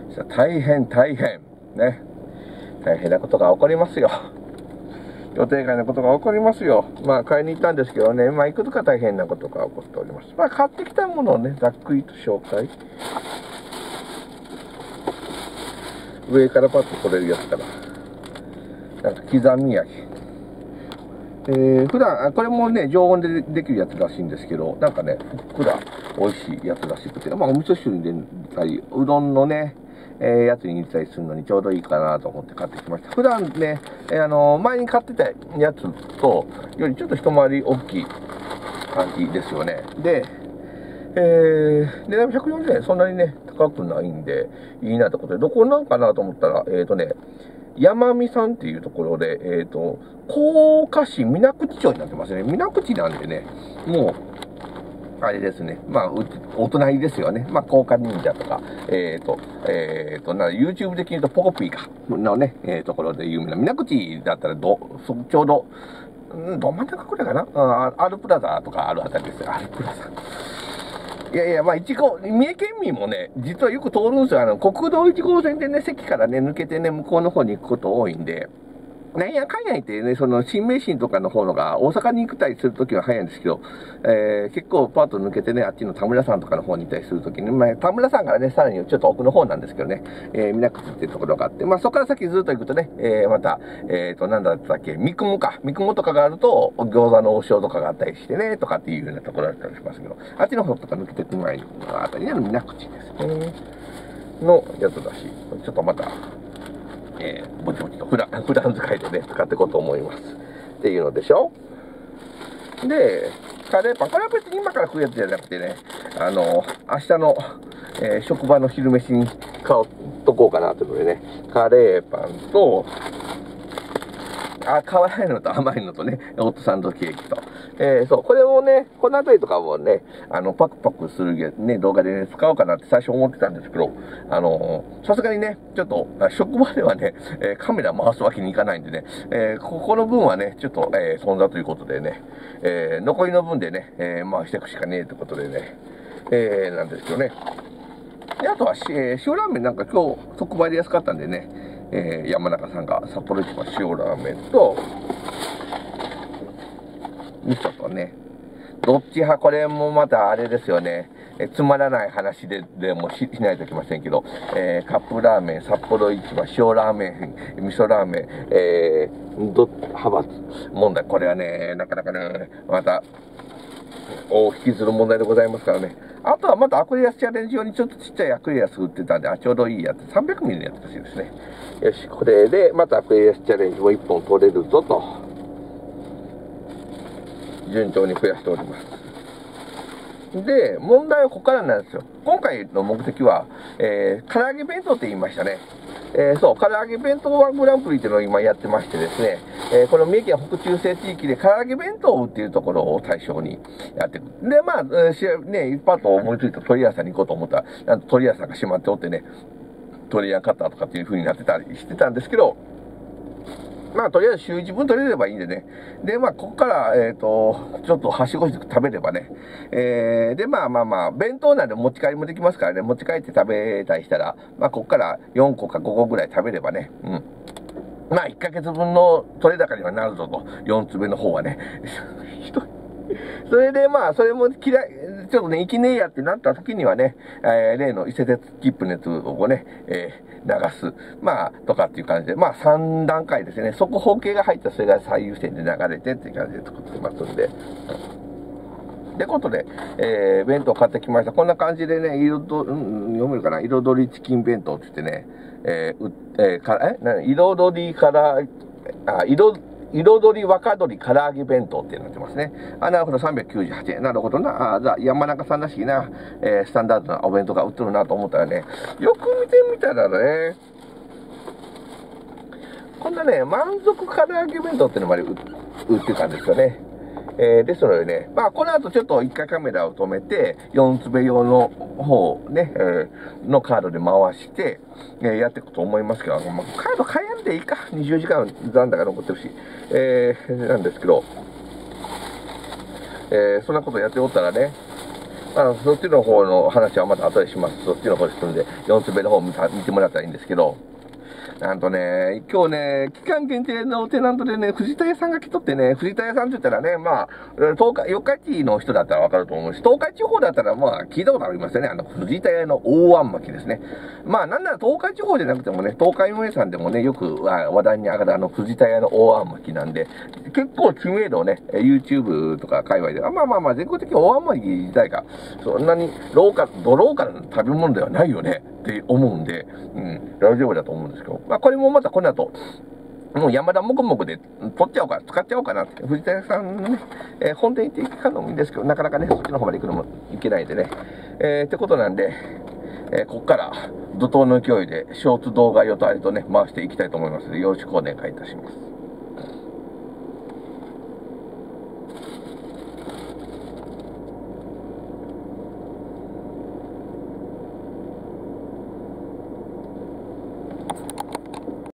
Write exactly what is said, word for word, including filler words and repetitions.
大変大変ね、大変なことが起こりますよ。予定外のことが起こりますよ。まあ買いに行ったんですけどね、まあいくつか大変なことが起こっております。まあ買ってきたものをね、ざっくりと紹介。上からパッと取れるやつから。なんか刻み焼き。えー、普段、これもね、常温でできるやつらしいんですけど、なんかね、ふっくら美味しいやつらしくて、まあお味噌汁に入れたり、うどんのね、えー、やつに入れたりするのにちょうどいいかなと思って買ってきました。普段ね、えー、あのー、前に買ってたやつと、よりちょっと一回り大きい感じですよね。で、えー、値段ひゃくよんじゅうえん、そんなにね、高くないんで、いいなってことで、どこなんかなと思ったら、えっ、ー、とね、山見さんっていうところで、えっ、ー、と、甲賀市水口町になってますね。水口なんでね、もう、あれですね。まあ、お隣ですよね。まあ、甲賀忍者とか、えっ、ー、と、えっ、ー、と、な、YouTube 的に言うとポコピーか、のね、えー、ところで有名な、水口だったらど、そちょうど、うん、ど真ん中くらいかな、あアルプラザとかあるあたりですよ。アルプラザ。いやいや、まあ、一号、三重県民もね、実はよく通るんですよ。あの、国道いち号線でね、関からね、抜けてね、向こうの方に行くこと多いんで、なんやかんや言ってね、その、新名神とかの方のが、大阪に行くたりするときは早いんですけど、えー、結構パーッと抜けてね、あっちの田村さんとかの方に行ったりするときに、まあ、田村さんからね、さらにちょっと奥の方なんですけどね、えー、水口っていうところがあって、まあ、そこから先ずっと行くとね、えー、また、えーと、なんだったっけ、三雲か。三雲とかがあると、餃子の王将とかがあったりしてね、とかっていうようなところだったりしますけど、あっちの方とか抜けていく前に、あたりの水口ですね、のやつだし、ちょっとまた、えー、ぼちぼちと普段、普段使いでね、使っていこうと思います。っていうのでしょ。で、カレーパン。これは別に今から食うやつじゃなくてね、あの、明日の、えー、職場の昼飯に買おうとこうかなというのでね、カレーパンと、あ、可愛いのと甘いのとね、ホットサンドケーキと。えー、そう、これをね、このあたりとかもね、あの、パクパクするね、動画でね、使おうかなって最初思ってたんですけど、あのー、さすがにね、ちょっと、職場ではね、えー、カメラ回すわけにいかないんでね、えー、ここの分はね、ちょっと、えー、損だということでね、えー、残りの分でね、えー、回していくしかねえということでね、えー、なんですけどね。で、あとは、えー、塩ラーメンなんか今日、特売で安かったんでね、えー、山中さんが札幌市場塩ラーメンと、味噌とね、どっち派、これもまたあれですよね、えつまらない話ででも し, しないといけませんけど、えー、カップラーメン、札幌市場、塩ラーメン、味噌ラーメン、えー、ど派閥問題、これはね、なかなかね、また、大引きずる問題でございますからね。あとはまたアクリラスチャレンジ用にちょっとちっちゃいアクリラス売ってたんで、あ、ちょうどいいやつ、さんびゃくミリのやつらしいですね。よし、これでまたアクリラスチャレンジもいっぽん取れるぞと、順調に増やしております。で、問題はここからなんですよ。今回の目的は、えー、唐揚げ弁当って言いましたね。えー、そう、唐揚げ弁当ワングランプリっていうのを今やってましてですね、えー、この三重県北中西地域で唐揚げ弁当を売っているところを対象にやっていく。で、まあ、えー、ね、一般と思いついた鳥屋さんに行こうと思ったら、なんと鳥屋さんが閉まっておってね、鳥屋カッターとかっていう風になってたりしてたんですけど、まあ、とりあえず週一分取れればいいんでね。で、まあ、ここから、えっと、ちょっとはしごして食べればね。えー、で、まあまあまあ、弁当なんで持ち帰りもできますからね。持ち帰って食べたりしたら、まあ、ここからよんこかごこぐらい食べればね。うん。まあ、いっかげつぶんの取れ高にはなるぞと。よんつめの方はね。それで、まあ、それも嫌い、ちょっとね、生きねえやってなった時にはね、えー、例の伊勢鉄切符のやつをね、えー、流す。まあ、とかっていう感じで、まあ、さんだんかいですね。速報系が入ったらそれが最優先で流れてっていう感じで作ってますんで。ってことで、えー、弁当買ってきました。こんな感じでね、彩、うん、読めるかな、彩りチキン弁当って言ってね、えー、う、えー、か、えな彩りから、あ、彩、彩り若鶏唐揚げ弁当ってなってますね。あ、なるほど、さんびゃくきゅうじゅうはちえん。なるほどな。あ、じゃあ、山中さんらしいな、えー、スタンダードなお弁当が売ってるなと思ったらね、よく見てみたらね、こんなね、満足唐揚げ弁当っていうのまで売ってたんですよね。えー、ですのでね、まあ、この後ちょっと一回カメラを止めて、よんつべ用の方ね、えー、のカードで回して、えー、やっていくと思いますけど、まあ、カード買えんでいいか。にじゅうじかん残高残ってるし、えー、なんですけど、えー、そんなことやっておったらね、 あそっちの方の話はまた後でします。そっちの方ですんで、よんつべの方見た見てもらったらいいんですけど、なんとね、今日ね、期間限定のテナントでね、藤田屋さんが来とってね、藤田屋さんって言ったらね、まあ、東海、四日市の人だったらわかると思うし、東海地方だったらまあ、聞いたことありますよね。あの、藤田屋の大あん巻きですね。まあ、なんなら東海地方じゃなくてもね、東海運営さんでもね、よく話題に上がるあの、藤田屋の大あん巻きなんで、結構知名度をね、YouTube とか界隈で、まあまあまあ、全国的に大あん巻き自体が、そんなにローカル、ドローカルな食べ物ではないよね、って思うんで、うん、大丈夫だと思うんですけど、まあ、これもまたこの後、もう山田もくもくで取っちゃおうか、使っちゃおうかなって。藤田屋さんのね、えー、本店行っていくのもいいんですけど、なかなかね、そっちの方まで行くのもいけないんでね。えー、ってことなんで、えー、こっから、怒涛の勢いで、ショーツ動画用とあれとね、回していきたいと思いますので、よろしくお願いいたします。